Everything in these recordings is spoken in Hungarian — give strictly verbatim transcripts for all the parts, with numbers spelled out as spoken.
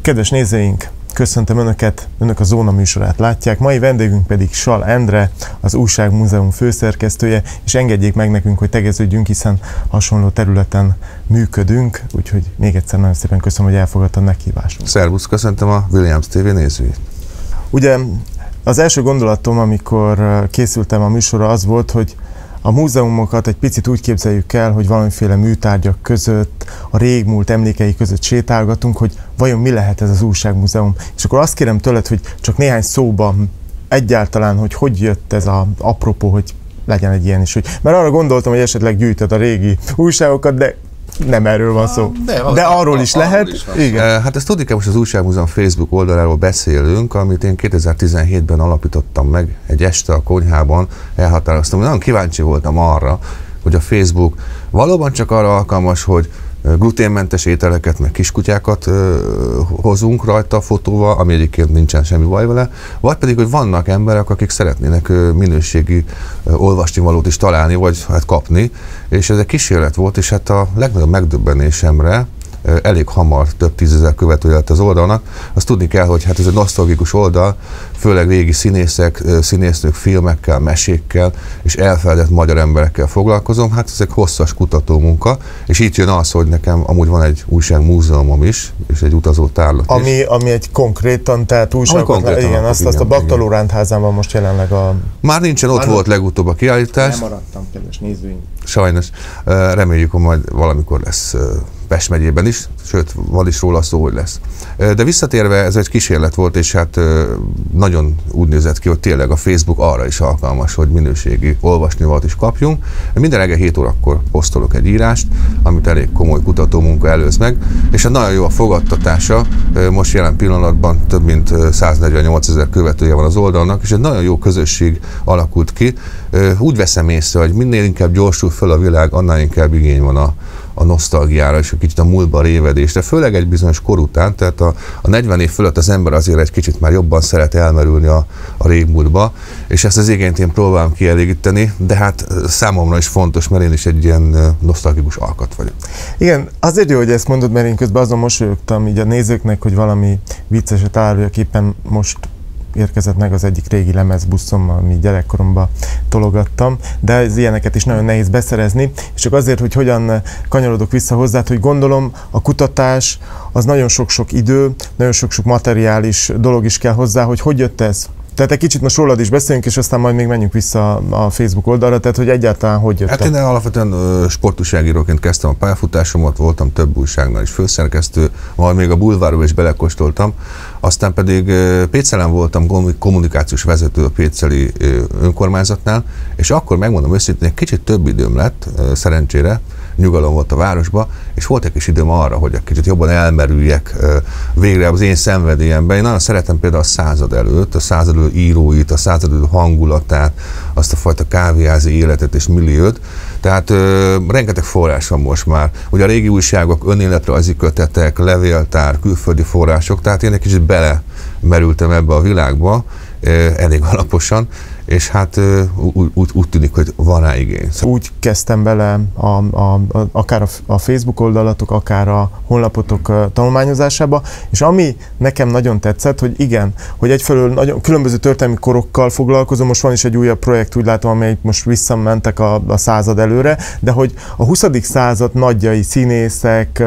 Kedves nézőink, köszöntöm Önöket, Önök a Zóna műsorát látják, mai vendégünk pedig Sal Endre, az Újságmúzeum főszerkesztője, és engedjék meg nekünk, hogy tegeződjünk, hiszen hasonló területen működünk, úgyhogy még egyszer nagyon szépen köszönöm, hogy elfogadta a meghívásunkat. Szervusz, köszöntöm a Williams té vé nézőit. Ugye az első gondolatom, amikor készültem a műsorra, az volt, hogy a múzeumokat egy picit úgy képzeljük el, hogy valamiféle műtárgyak között, a régmúlt emlékei között sétálgatunk, hogy vajon mi lehet ez az újságmúzeum. És akkor azt kérem tőled, hogy csak néhány szóban egyáltalán, hogy hogy jött ez az apropó, hogy legyen egy ilyen is. Hogy, mert arra gondoltam, hogy esetleg gyűjtöd a régi újságokat, de nem erről van szó. De, de arról is arról lehet. Is igen. Hát ezt tudni kell, most az Újságmúzeum Facebook oldaláról beszélünk, amit én kétezer-tizenhétben alapítottam meg egy este a konyhában, elhatároztam, hogy nagyon kíváncsi voltam arra, hogy a Facebook valóban csak arra alkalmas, hogy gluténmentes ételeket, meg kiskutyákat ö, hozunk rajta fotóval, ami egyébként nincsen semmi baj vele, vagy pedig, hogy vannak emberek, akik szeretnének ö, minőségi ö, olvasnivalót is találni, vagy hát kapni, és ez egy kísérlet volt, és hát a legnagyobb megdöbbenésemre ö, elég hamar több tízezer követője lett az oldalnak. Azt tudni kell, hogy hát ez egy nosztalgikus oldal, főleg régi színészek, ö, színésznők, filmekkel, mesékkel és elfeledett magyar emberekkel foglalkozom. Hát ez egy hosszas kutatómunka, és itt jön az, hogy nekem amúgy van egy újságmúzeumom is, és egy utazó tárlat ami, is. Ami egy konkrétan, tehát újságokat, konkrétan igen, azt, azt a Baktaló Rendházán van most jelenleg a... Már nincsen, ott Már volt legutóbb a kiállítás. Nem maradtam, kedves nézőink. Sajnos. Reméljük, hogy majd valamikor lesz Pest megyében is, sőt, van is róla szó, hogy lesz. De visszatérve, ez egy kísérlet volt, és hát nagyon úgy nézett ki, hogy tényleg a Facebook arra is alkalmas, hogy minőségi olvasnivalót is kapjunk. Minden reggel hét órakor posztolok egy írást, amit elég komoly kutatómunka előz meg, és hát nagyon jó a fogadtatása. Most jelen pillanatban több mint száznegyvennyolcezer követője van az oldalnak, és egy nagyon jó közösség alakult ki. Úgy veszem észre, hogy minél inkább gyorsul fel a világ, annál inkább igény van a a nosztalgiára és egy kicsit a múltba révedésre, főleg egy bizonyos kor után, tehát a, a negyven év fölött az ember azért egy kicsit már jobban szeret elmerülni a, a régmúltba, és ezt az igényt én próbálom kielégíteni, de hát számomra is fontos, mert én is egy ilyen nosztalgikus alkat vagyok. Igen, azért jó, hogy ezt mondod, mert én közben azon mosolyogtam így a nézőknek, hogy valami vicceset áruljak, éppen most érkezett meg az egyik régi lemezbuszom, ami gyerekkoromban tologattam, de ez ilyeneket is nagyon nehéz beszerezni, és csak azért, hogy hogyan kanyarodok vissza hozzá, hogy gondolom a kutatás az nagyon sok-sok idő, nagyon sok-sok materiális dolog is kell hozzá, hogy hogy jött ez? Tehát egy kicsit most rólad is beszélünk, és aztán majd még menjünk vissza a Facebook oldalra, tehát hogy egyáltalán hogy jött. Hát én alapvetően sportújságíróként kezdtem a pályafutásomat, voltam több újságnál is főszerkesztő, majd még a Bulvárba is belekóstoltam, aztán pedig Pécelen voltam kommunikációs vezető a péceli önkormányzatnál, és akkor megmondom őszintén, egy kicsit több időm lett, szerencsére, nyugalom volt a városba, és volt egy kis időm arra, hogy egy kicsit jobban elmerüljek végre az én szenvedélyemben. Én nagyon szeretem például a század előtt, a század előtt íróit, a század előtt hangulatát, azt a fajta kávéházi életet és milliót. Tehát ö, rengeteg forrás van most már. Ugye a régi újságok, önéletrajzi kötetek, levéltár, külföldi források, tehát én egy kicsit belemerültem ebbe a világba, ö, elég alaposan, és hát úgy, úgy, úgy tűnik, hogy van rá igény. Úgy kezdtem bele a, a, a, akár a, a Facebook oldalatok, akár a honlapotok tanulmányozásába, és ami nekem nagyon tetszett, hogy igen, hogy egyfelől nagyon különböző történelmi korokkal foglalkozom, most van is egy újabb projekt, úgy látom, amelyik most visszamentek a, a század előre, de hogy a huszadik század nagyjai, színészek,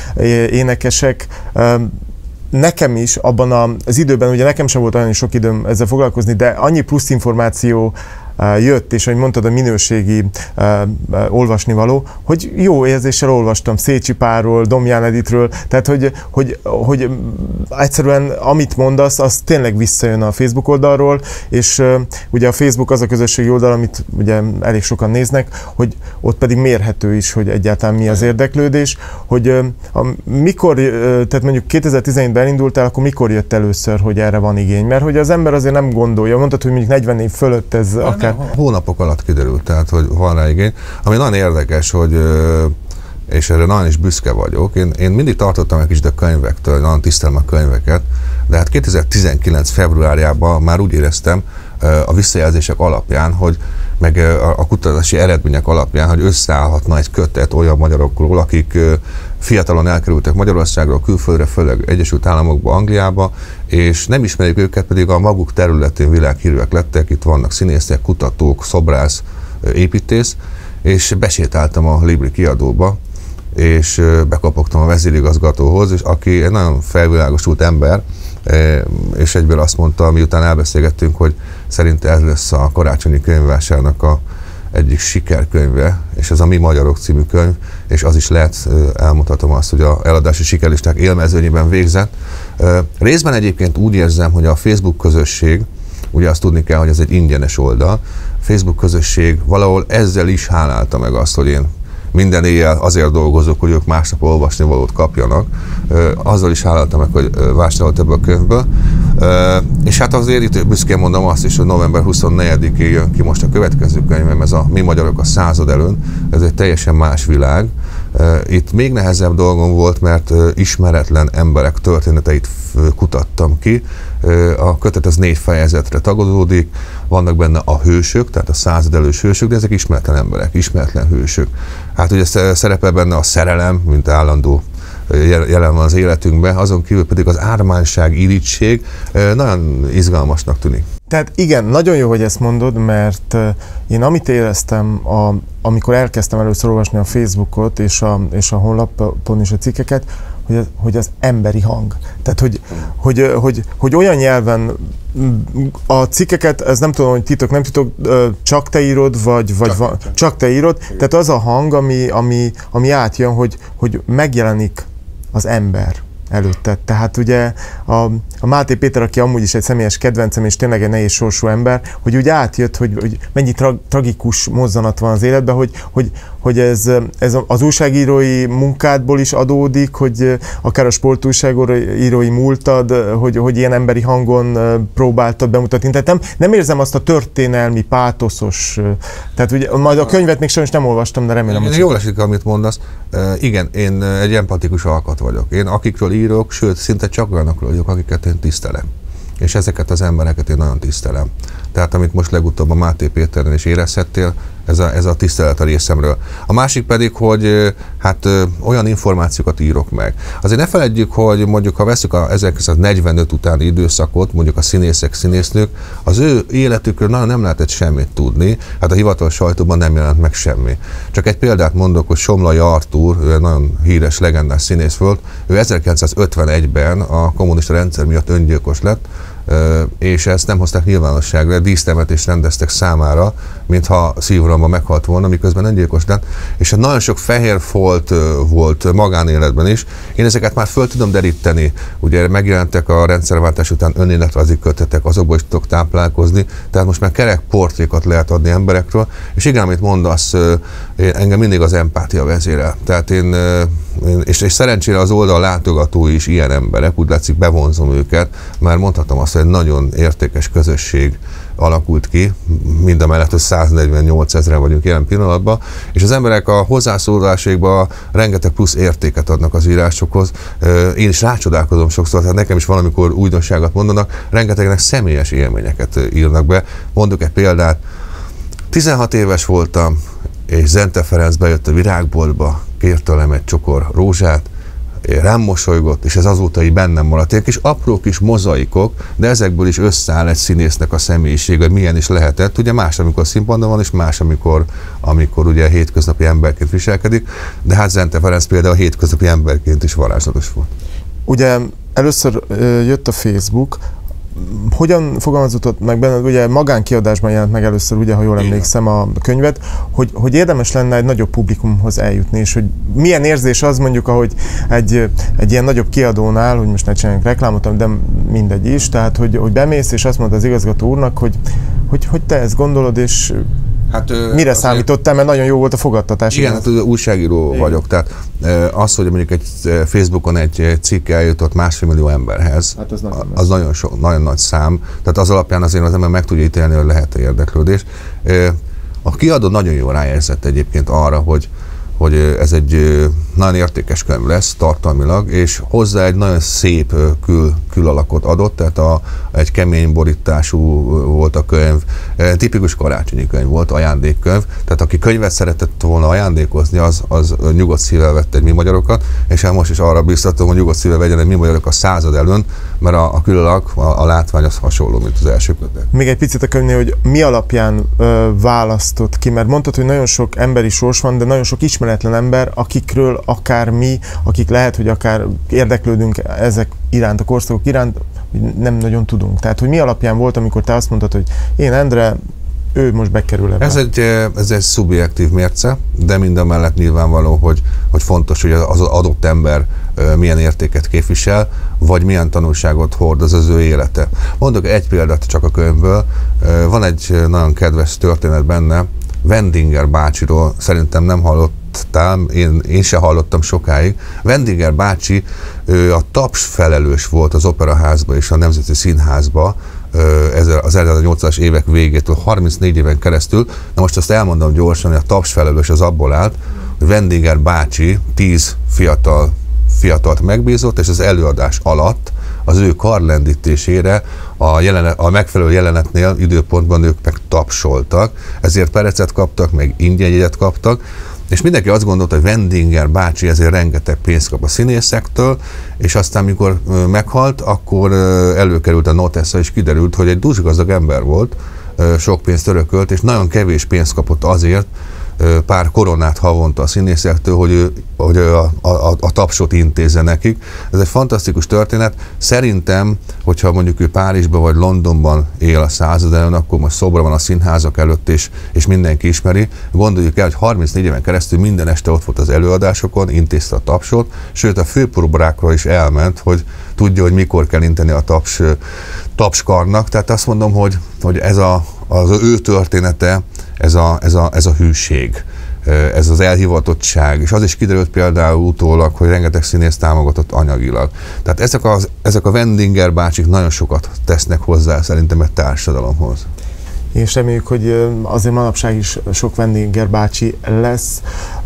énekesek, nekem is abban az időben, ugye nekem sem volt olyan sok időm ezzel foglalkozni, de annyi plusz információ uh, jött, és ahogy mondtad, a minőségi uh, uh, olvasnivaló, hogy jó érzéssel olvastam Szécsi Pálról, Domján Editről, tehát hogy, hogy, hogy egyszerűen amit mondasz, az tényleg visszajön a Facebook oldalról, és uh, ugye a Facebook az a közösségi oldal, amit ugye elég sokan néznek, hogy ott pedig mérhető is, hogy egyáltalán mi az érdeklődés, hogy uh, a, mikor, uh, tehát mondjuk kétezer-tizenhétben elindultál, akkor mikor jött először, hogy erre van igény? Mert hogy az ember azért nem gondolja, mondtad, hogy mondjuk negyven év fölött ez nem, akár... Nem, hónapok alatt kiderült, tehát hogy van rá igény. Ami nagyon érdekes, hogy és erre nagyon is büszke vagyok. Én, én mindig tartottam egy kicsit a könyvektől, nagyon tisztelem a könyveket, de hát kétezer-tizenkilenc februárjában már úgy éreztem a visszajelzések alapján, hogy meg a, a kutatási eredmények alapján, hogy összeállhatna egy kötet olyan magyarokról, akik fiatalon elkerültek Magyarországról, külföldre, főleg Egyesült Államokba, Angliába, és nem ismerik őket, pedig a maguk területén világhírűek lettek, itt vannak színészek, kutatók, szobrász, építész, és besétáltam a Libri kiadóba, és bekapogtam a vezérigazgatóhoz, és aki egy nagyon felvilágosult ember, és egyből azt mondta, miután elbeszélgettünk, hogy szerinte ez lesz a karácsonyi könyvvásárnak a egyik sikerkönyve, és ez a Mi Magyarok című könyv, és az is lehet, elmutatom azt, hogy a eladási sikerlisták élmezőnyében végzett. Részben egyébként úgy érzem, hogy a Facebook közösség, ugye azt tudni kell, hogy ez egy ingyenes oldal, a Facebook közösség valahol ezzel is hálálta meg azt, hogy én minden éjjel azért dolgozok, hogy ők másnap olvasni valót kapjanak. Azzal is háláltam meg, hogy vásárolt ebből a könyvből. És hát azért itt büszkén mondom azt is, hogy november huszonnegyedikén jön ki most a következő könyvem, ez a Mi Magyarok a század előn. Ez egy teljesen más világ. Itt még nehezebb dolgom volt, mert ismeretlen emberek történeteit kutattam ki. A kötet az négy fejezetre tagozódik, vannak benne a hősök, tehát a század elős hősök, de ezek ismeretlen emberek, ismeretlen hősök. Hát ugye szerepel benne a szerelem, mint állandó jelen van az életünkben, azon kívül pedig az ármányság, irigység nagyon izgalmasnak tűnik. Tehát igen, nagyon jó, hogy ezt mondod, mert én amit éreztem, a, amikor elkezdtem először olvasni a Facebookot és a, és a honlapon is a cikkeket, hogy az, hogy az emberi hang. Tehát, hogy, hogy, hogy, hogy olyan nyelven a cikkeket, ez nem tudom, hogy titok, nem titok, csak te írod, vagy, vagy csak, van, csak. csak te írod, tehát az a hang, ami, ami, ami átjön, hogy, hogy megjelenik az ember előtte. Tehát ugye a, a Máté Péter, aki amúgy is egy személyes kedvencem, és tényleg egy nehéz sorsú ember, hogy úgy átjött, hogy, hogy mennyi tra, tragikus mozzanat van az életben, hogy, hogy, hogy ez, ez az újságírói munkádból is adódik, hogy akár a sportújságírói múltad, hogy, hogy ilyen emberi hangon próbáltad bemutatni. Tehát nem, nem érzem azt a történelmi, pátoszos, tehát ugye majd a könyvet még sajnos nem olvastam, de remélem, hogy... Jól esik, amit mondasz. Uh, igen, én egy empatikus alkat vagyok. Én akikről írok, sőt, szinte csak olyanokról vagyok, akiket én tisztelem. És ezeket az embereket én nagyon tisztelem. Tehát amit most legutóbb a Máté Péteren is érezhettél, ez a, ez a tisztelet a részemről. A másik pedig, hogy hát olyan információkat írok meg. Azért ne feledjük, hogy mondjuk, ha veszük a ezerkilencszáznegyvenöt utáni időszakot, mondjuk a színészek, színésznők, az ő életükről nagyon nem lehetett semmit tudni, hát a hivatalos sajtóban nem jelent meg semmi. Csak egy példát mondok, hogy Somlai Artúr, ő egy nagyon híres, legendás színész volt, ő ezerkilencszázötvenegyben a kommunista rendszer miatt öngyilkos lett, és ezt nem hozták nyilvánosságra, dísztemetést rendeztek számára, mintha szívrohamban meghalt volna, miközben öngyilkos lett, és nagyon sok fehér folt volt magánéletben is. Én ezeket már föl tudom deríteni, ugye megjelentek a rendszerváltás után önéletrajzi kötetek, azokból is tudok táplálkozni, tehát most már kerek portrékat lehet adni emberekről, és igen, amit mondasz, engem mindig az empátia vezérel. Tehát én, és, és szerencsére az oldal látogatói is ilyen emberek, úgy látszik bevonzom őket, már mondhatom azt, hogy egy nagyon értékes közösség alakult ki, mind a mellett, hogy száznegyvennyolc ezren vagyunk jelen pillanatban, és az emberek a hozzászólásaikban rengeteg plusz értéket adnak az írásokhoz. Én is rácsodálkozom sokszor, tehát nekem is valamikor újdonságot mondanak, rengetegnek személyes élményeket írnak be. Mondok egy példát, tizenhat éves voltam, és Zente Ferenc bejött a virágboltba, kért tőlem egy csokor rózsát, rám mosolygott, és ez azóta így bennem maradt. Ilyen kis apró kis mozaikok, de ezekből is összeáll egy színésznek a személyisége, hogy milyen is lehetett. Ugye más, amikor színpadon van, és más, amikor, amikor ugye hétköznapi emberként viselkedik, de hát Zente Ferenc például hétköznapi emberként is varázslatos volt. Ugye először jött a Facebook, hogyan fogalmazott meg benned, ugye magánkiadásban jelent meg először, ugye, ha jól emlékszem a könyvet, hogy, hogy érdemes lenne egy nagyobb publikumhoz eljutni, és hogy milyen érzés az mondjuk, ahogy egy, egy ilyen nagyobb kiadónál, hogy most ne csináljunk reklámot, de mindegy is, tehát hogy, hogy bemész, és azt mondod az igazgató úrnak, hogy, hogy, hogy te ezt gondolod, és hát, mire számítottál, mert nagyon jó volt a fogadtatás. Igen, hát újságíró igen. vagyok, tehát az, hogy mondjuk egy Facebookon egy cikk eljutott másfél millió emberhez, hát az, nagyon, az nagyon, so, nagyon nagy szám, tehát az alapján azért az ember meg tudja ítélni, hogy lehet-e érdeklődés. A kiadó nagyon jól ráérzett egyébként arra, hogy, hogy ez egy nagyon értékes könyv lesz tartalmilag, és hozzá egy nagyon szép kül, külalakot adott, tehát a, egy kemény borítású volt a könyv, tipikus karácsonyi könyv volt, ajándékkönyv, tehát aki könyvet szeretett volna ajándékozni, az, az nyugodt szívvel vette egy Mi Magyarokat, és hát most is arra biztatom, hogy nyugodt szívvel vegyen egy Mi Magyarok a század előn, mert a, a külalak, a, a látvány az hasonló, mint az első kötet. Még egy picit a könyvnél, hogy mi alapján ö, választott ki, mert mondtad, hogy nagyon sok emberi sors van, de nagyon sok ismeretlen ember, akikről akár mi, akik lehet, hogy akár érdeklődünk ezek iránt, a korszakok iránt, hogy nem nagyon tudunk. Tehát, hogy mi alapján volt, amikor te azt mondtad, hogy én Endre, ő most bekerül ebbe. Ez egy, ez egy szubjektív mérce, de minden mellett nyilvánvaló, hogy, hogy fontos, hogy az adott ember milyen értéket képvisel, vagy milyen tanulságot hordoz az ő élete. Mondok egy példát csak a könyvből. Van egy nagyon kedves történet benne, Wendinger bácsiról szerintem nem hallottál, én, én se hallottam sokáig. Wendinger bácsi ő a taps felelős volt az Operaházba és a Nemzeti Színházba, az ezernyolcszázas évek végétől harmincnégy éven keresztül. Na most azt elmondom gyorsan, hogy a taps felelős az abból állt, hogy Wendinger bácsi tíz fiatal, fiatalt megbízott, és az előadás alatt az ő karlendítésére a, jelenet, a megfelelő jelenetnél időpontban ők meg tapsoltak, ezért perecet kaptak, meg ingyen jegyet kaptak, és mindenki azt gondolta, hogy Wendinger bácsi ezért rengeteg pénzt kap a színészektől, és aztán, mikor meghalt, akkor előkerült a notesza, és kiderült, hogy egy dúsgazdag ember volt, sok pénzt örökölt, és nagyon kevés pénzt kapott azért, pár koronát havonta a színészektől, hogy, ő, hogy ő a, a, a tapsot intézze nekik. Ez egy fantasztikus történet. Szerintem, hogyha mondjuk ő Párizsban vagy Londonban él a század előn, akkor most szobra van a színházak előtt, és, és mindenki ismeri. Gondoljuk el, hogy harmincnégy éven keresztül minden este ott volt az előadásokon, intézte a tapsot, sőt a főpróbákra is elment, hogy tudja, hogy mikor kell inteni a taps, tapskarnak. Tehát azt mondom, hogy, hogy ez a, az ő története, ez a, ez, a, ez a hűség, ez az elhivatottság, és az is kiderült például utólag, hogy rengeteg színész támogatott anyagilag. Tehát ezek, az, ezek a Wendinger bácsik nagyon sokat tesznek hozzá szerintem egy társadalomhoz. És reméljük, hogy azért manapság is sok Wendinger bácsi lesz.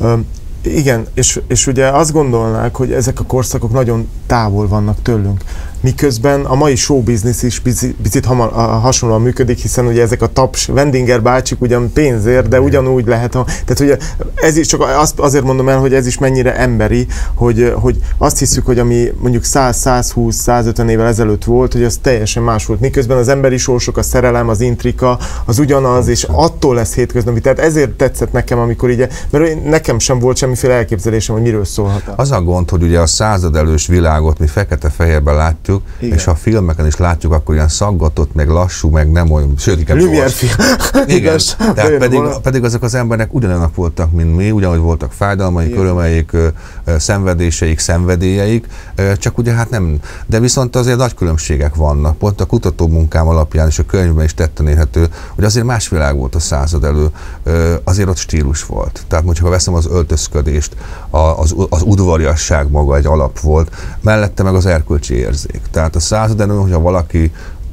Igen, és, és ugye azt gondolnák, hogy ezek a korszakok nagyon távol vannak tőlünk. Miközben a mai showbiznisz is picit hasonlóan működik, hiszen ugye ezek a taps Wendinger bácsik ugyan pénzért, de ugyanúgy lehet. A, tehát ugye ez is csak azt, azért mondom el, hogy ez is mennyire emberi, hogy, hogy azt hiszük, hogy ami mondjuk száz, százhúsz, százötven évvel ezelőtt volt, hogy az teljesen más volt. Miközben az emberi sorsok, a szerelem, az intrika, az ugyanaz, és attól lesz hétköznapi. Tehát ezért tetszett nekem, amikor így, mert nekem sem volt semmiféle elképzelésem, hogy miről szólhat. Az a gond, hogy ugye a század elős világot mi fekete-fehérben látjuk, igen. És ha a filmeken is látjuk, akkor ilyen szaggatott, meg lassú, meg nem olyan, sőt, inkább gyors. Igen, tehát pedig, pedig azok az emberek ugyanolyanak voltak, mint mi, ugyanúgy voltak fájdalmaik, örömeik, szenvedéseik, szenvedélyeik, csak ugye hát nem, de viszont azért nagy különbségek vannak. Pont a kutatómunkám alapján és a könyvben is tetten érhető, hogy azért más világ volt a század elő, azért ott stílus volt. Tehát mondjuk, ha veszem az öltözködést, az, az udvariasság maga egy alap volt, mellette meg az erkölcsi érzék. Tehát a század előtt, hogyha valaki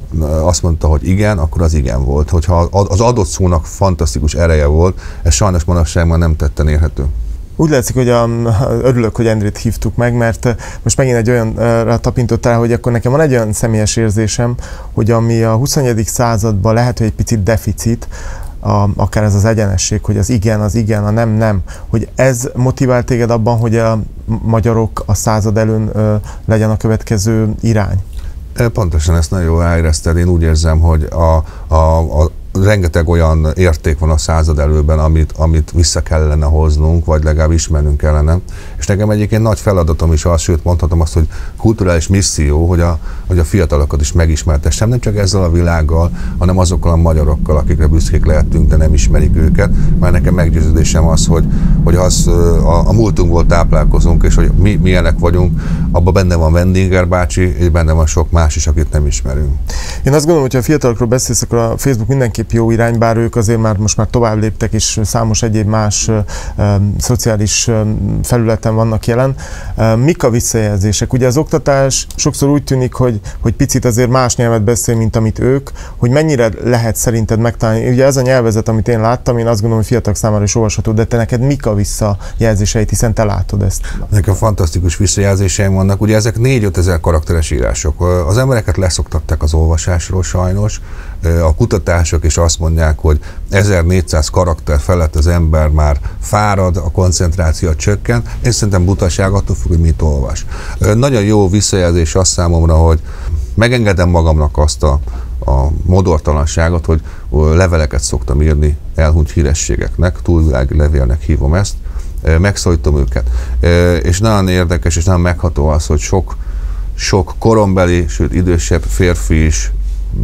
azt mondta, hogy igen, akkor az igen volt. Hogyha az adott szónak fantasztikus ereje volt, ez sajnos manapság már nem tetten érhető. Úgy látszik, hogy a, örülök, hogy Endrét hívtuk meg, mert most megint egy olyanra tapintottál, hogy akkor nekem van egy olyan személyes érzésem, hogy ami a huszonegyedik században lehet, hogy egy picit deficit, A, akár ez az egyenesség, hogy az igen, az igen, a nem, nem, hogy ez motivál téged abban, hogy a magyarok a század előn ö, legyen a következő irány? Pontosan ezt nagyon jól elérezted. Én úgy érzem, hogy a, a, a rengeteg olyan érték van a század előben, amit, amit vissza kellene hoznunk, vagy legalább ismernünk kellene. És nekem egyébként nagy feladatom is az, sőt mondhatom azt, hogy kulturális misszió, hogy a, hogy a fiatalokat is megismertessem, nem csak ezzel a világgal, hanem azokkal a magyarokkal, akikre büszkék lehetünk, de nem ismerik őket. Mert nekem meggyőződésem az, hogy, hogy az a, a múltunkból táplálkozunk, és hogy mi milyenek vagyunk, abban benne van Wendinger bácsi, és benne van sok más is, akit nem ismerünk. Én azt gondolom, hogy ha a fiatalokról beszélsz, akkor a Facebook mindenki mindenképp jó irány, bár ők azért már most már tovább léptek, és számos egyéb más ö, ö, szociális ö, felületen vannak jelen. Ö, mik a visszajelzések? Ugye az oktatás sokszor úgy tűnik, hogy, hogy picit azért más nyelvet beszél, mint amit ők, hogy mennyire lehet szerinted megtalálni. Ugye ez a nyelvezet, amit én láttam, én azt gondolom, hogy fiatalok számára is olvasható, de te neked mik a visszajelzéseit, hiszen te látod ezt? Nekem fantasztikus visszajelzéseim vannak. Ugye ezek négy-ötezer karakteres írások. Az embereket leszoktatták az olvasásról sajnos. A kutatások is azt mondják, hogy ezernégyszáz karakter felett az ember már fárad, a koncentráció csökken. Én szerintem butaság, attól függ, hogy mit olvas. Nagyon jó visszajelzés az számomra, hogy megengedem magamnak azt a, a modortalanságot, hogy leveleket szoktam írni elhunyt hírességeknek, túlvilági levélnek hívom ezt, megszólítom őket. És nagyon érdekes és nagyon megható az, hogy sok, sok korombeli, sőt idősebb férfi is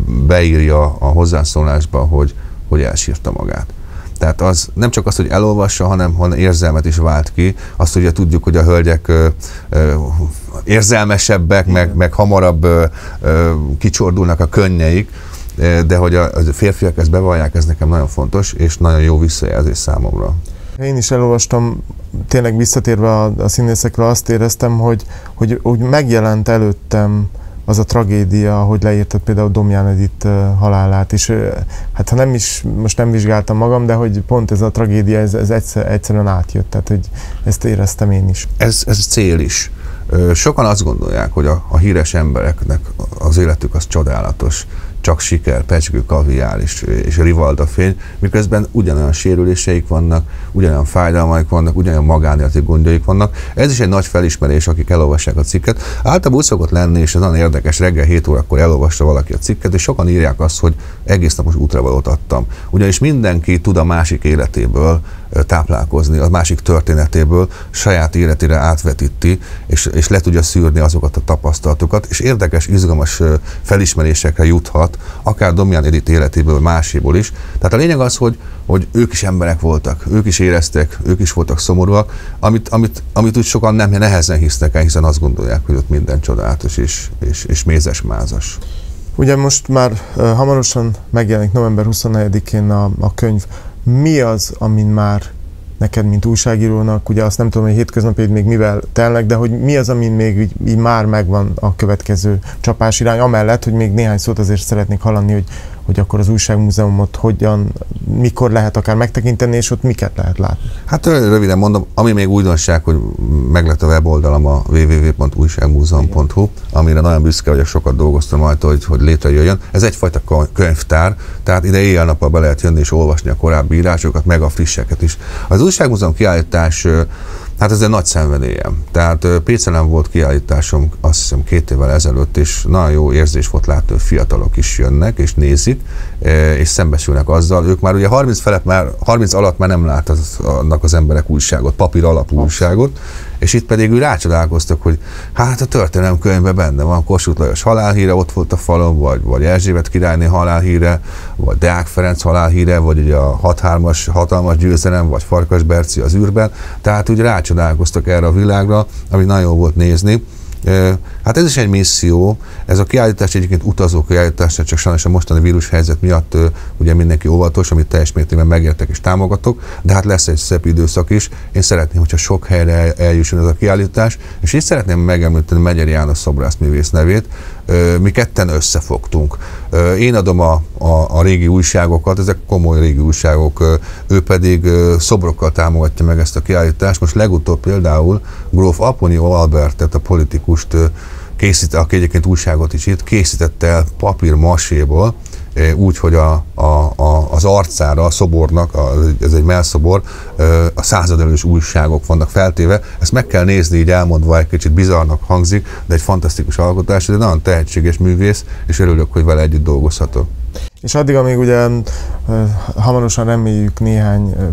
beírja a hozzászólásba, hogy, hogy elsírta magát. Tehát az nem csak az, hogy elolvassa, hanem, hanem érzelmet is vált ki. Azt ugye tudjuk, hogy a hölgyek ö, ö, érzelmesebbek, meg, meg hamarabb ö, ö, kicsordulnak a könnyeik, de hogy a, a férfiak ezt bevallják, ez nekem nagyon fontos, és nagyon jó visszajelzés számomra. Én is elolvastam, tényleg visszatérve a, a színészekre azt éreztem, hogy, hogy, hogy megjelent előttem az a tragédia, hogy leírtad például Domján Edith halálát, és hát ha nem is, most nem vizsgáltam magam, de hogy pont ez a tragédia, ez, ez egyszer, egyszerűen átjött, tehát hogy ezt éreztem én is. Ez, ez cél is. Sokan azt gondolják, hogy a, a híres embereknek az életük az csodálatos, csak siker, pecskő, kaviár és, és rivaldafény, miközben ugyanolyan sérüléseik vannak, ugyanolyan fájdalmaik vannak, ugyanolyan magánéleti gondjaik vannak. Ez is egy nagy felismerés, akik elolvassák a cikket. Általában úgy szokott lenni, és ez nagyon érdekes, reggel hét órakor elolvasta valaki a cikket, és sokan írják azt, hogy egész napos útravalót adtam. Ugyanis mindenki tud a másik életéből táplálkozni, a másik történetéből saját életére átvetíti, és, és le tudja szűrni azokat a tapasztalatokat, és érdekes, izgalmas felismerésekre juthat, akár Domján Edith életéből, máséból is. Tehát a lényeg az, hogy, hogy ők is emberek voltak, ők is éreztek, ők is voltak szomorúak, amit, amit, amit úgy sokan nem nehezen hisznek el, hiszen azt gondolják, hogy ott minden csodálatos és, és, és mézes-mázas. Ugye most már uh, hamarosan megjelenik november huszonnegyedikén a, a könyv. Mi az, amin már neked, mint újságírónak, ugye azt nem tudom, hogy hétköznapjaid még mivel telnek, de hogy mi az, amin még így, így már megvan a következő csapás irány, amellett, hogy még néhány szót azért szeretnék hallani, hogy, hogy akkor az újságmúzeumot hogyan, mikor lehet akár megtekinteni, és ott miket lehet látni. Hát röviden mondom, ami még újdonság, hogy meg lett a weboldalam a double-u double-u double-u pont újságmúzeum pont hu, amire nagyon büszke vagyok, sokat dolgoztam rajta, hogy, hogy létrejöjjön. Ez egyfajta könyvtár, tehát ide éjjel-nappal be lehet jönni és olvasni a korábbi írásokat, meg a frisseket is. Az újságmúzeum kiállítás, hát ez egy nagy szenvedélyem. Tehát Pécelen volt kiállításom, azt hiszem két évvel ezelőtt, és nagyon jó érzés volt látni, hogy fiatalok is jönnek, és nézik, és szembesülnek azzal. Ők már ugye harminc felett már, harminc alatt már nem látnak az emberek újságot, papír alapú újságot, és itt pedig úgy rácsodálkoztak, hogy hát a történelemkönyvben benne van Kossuth Lajos halálhíre, ott volt a falon, vagy, vagy Erzsébet királyné halálhíre, vagy Deák Ferenc halálhíre, vagy ugye a hat hármas hatalmas győzelem, vagy Farkas Berci az űrben. Tehát úgy rácsodálkoztak erre a világra, ami nagyon jó volt nézni. Hát ez is egy misszió, ez a kiállítás egyébként utazó kiállítás, csak sajnos a mostani vírushelyzet miatt ugye mindenki óvatos, amit teljes mértékben megértek és támogatok, de hát lesz egy szebb időszak is. Én szeretném, hogyha sok helyre eljusson ez a kiállítás, és én szeretném megemlíteni Megyeri János szobrászművész nevét. Mi ketten összefogtunk. Én adom a, a, a régi újságokat, ezek komoly régi újságok, ő pedig szobrokkal támogatja meg ezt a kiállítást. Most legutóbb például gróf Aponyó Albertet, a politikust, készít, aki egyébként újságot is írt, készítette el papír maséból, úgy, hogy a, a, a, az arcára, a szobornak, a, ez egy mellszobor, a századelős újságok vannak feltéve. Ezt meg kell nézni, így elmondva egy kicsit bizarrnak hangzik, de egy fantasztikus alkotás, de nagyon tehetséges művész, és örülök, hogy vele együtt dolgozhatok. És addig, amíg ugye hamarosan reméljük néhány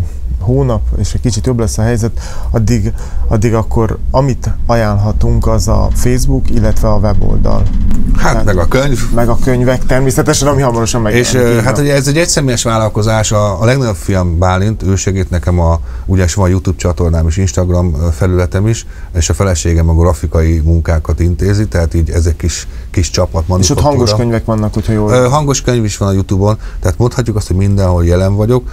hónap, és egy kicsit jobb lesz a helyzet, addig, addig akkor amit ajánlhatunk, az a Facebook, illetve a weboldal. Hát tehát, meg a könyv. Meg a könyvek természetesen, ami hamarosan megjelenik. És hát ugye ez egy egyszemélyes vállalkozás, a, a legnagyobb fiam Bálint, ő segít nekem, a, ugyanis van YouTube csatornám és Instagram felületem is, és a feleségem a grafikai munkákat intézi, tehát így ez egy kis, kis csapat. És ott hangos könyvek vannak, hogyha jól... Hangos könyv is van a YouTube-on, tehát mondhatjuk azt, hogy mindenhol jelen vagyok.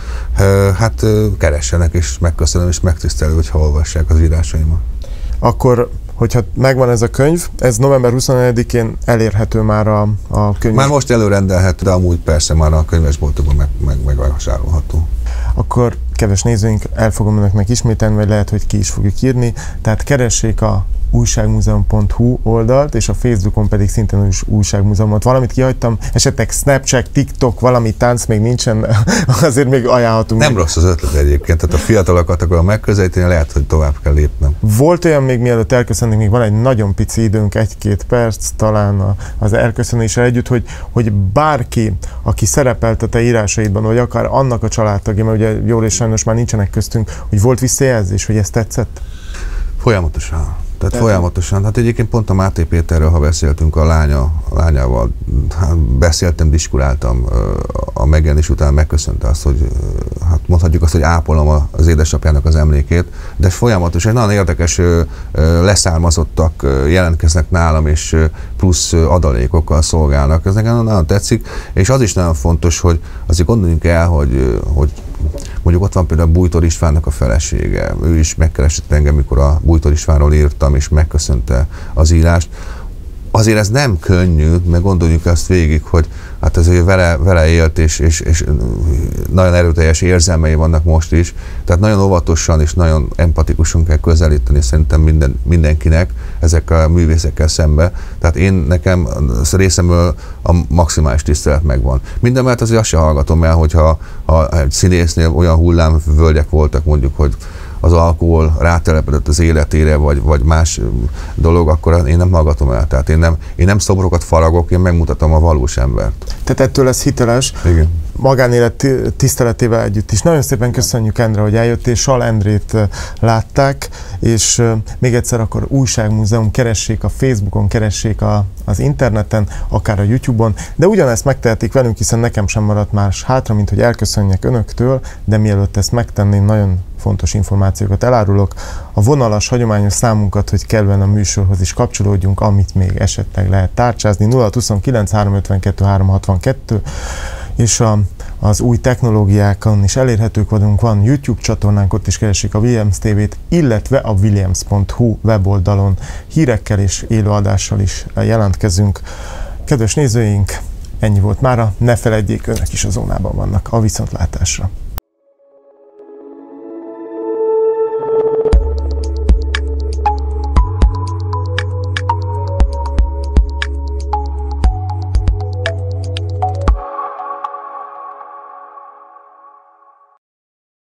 Hát keressenek, és megköszönöm, és megtisztelő, hogyha olvassák az írásaimat. Akkor, hogyha megvan ez a könyv, ez november huszonegyedikén elérhető már a, a könyv. Már most előrendelhető, de amúgy persze már a könyvesboltokban meg, meg, megvásárolható. Akkor, kedves nézőink, el fogom önöknek ismételni, vagy lehet, hogy ki is fogjuk írni. Tehát keressék a újságmúzeum pont hu oldalt, és a Facebookon pedig szintén is újságmúzeumot. Valamit kihagytam, esetleg Snapchat, TikTok, valami tánc még nincsen, azért még ajánlhatunk. Nem még. Rossz az ötlet egyébként, tehát a fiatalokat akarom megközelíteni, lehet, hogy tovább kell lépnem. Volt olyan még, mielőtt elköszönnénk, még van egy nagyon pici időnk, egy-két perc talán az elköszönéssel együtt, hogy, hogy bárki, aki szerepelt a te írásaidban, vagy akár annak a családtagja, mert ugye jól és sajnos már nincsenek köztünk, hogy volt visszajelzés, hogy ez tetszett? Folyamatosan. Tehát folyamatosan. Hát egyébként pont a Máté Péterről, ha beszéltünk a lánya, a lányával, hát beszéltem, diskuráltam a megjelenés után, megköszönte azt, hogy hát mondhatjuk azt, hogy ápolom az édesapjának az emlékét, de folyamatosan nagyon érdekes leszármazottak jelentkeznek nálam, és plusz adalékokkal szolgálnak. Ez nekem nagyon tetszik, és az is nagyon fontos, hogy azért gondoljunk el, hogy, hogy mondjuk ott van például Bújtor Istvánnak a felesége. Ő is megkeresett engem, mikor a Bújtor Istvánról írtam, és megköszönte az írást. Azért ez nem könnyű, meg gondoljuk azt végig, hogy hát azért vele, vele élt, és, és, és nagyon erőteljes érzelmei vannak most is. Tehát nagyon óvatosan és nagyon empatikusan kell közelíteni szerintem minden, mindenkinek ezekkel a művészekkel szembe. Tehát én nekem a részemről a maximális tisztelet megvan. Mindemellett azért azt se hallgatom el, hogyha ha egy színésznél olyan hullámvölgyek voltak, mondjuk, hogy az alkohol rátelepedett az életére, vagy, vagy más dolog, akkor én nem hallgatom el. Tehát én nem, én nem szobrokat faragok, én megmutatom a valós embert. Tehát ettől lesz hiteles. Igen. Magánélet tiszteletével együtt is. Nagyon szépen köszönjük, Endre, hogy eljöttél, Sal Endrét látták, és még egyszer akkor Újságmúzeum, keressék a Facebookon, keressék a, az interneten, akár a YouTube-on, de ugyanezt megtehetik velünk, hiszen nekem sem maradt más hátra, mint hogy elköszönjek önöktől, de mielőtt ezt megtenném, nagyon fontos információkat elárulok. A vonalas, hagyományos számunkat, hogy kellően a műsorhoz is kapcsolódjunk, amit még esetleg lehet tárcsázni, nulla huszonkilenc három ötvenkettő három hatvankettő, és a, az új technológiákon is elérhetők vagyunk, van YouTube csatornánk, ott is keressék a Williams té vét, illetve a williams pont hu weboldalon hírekkel és élőadással is jelentkezünk. Kedves nézőink, ennyi volt mára, ne feledjék, önök is a zónában vannak. A viszontlátásra!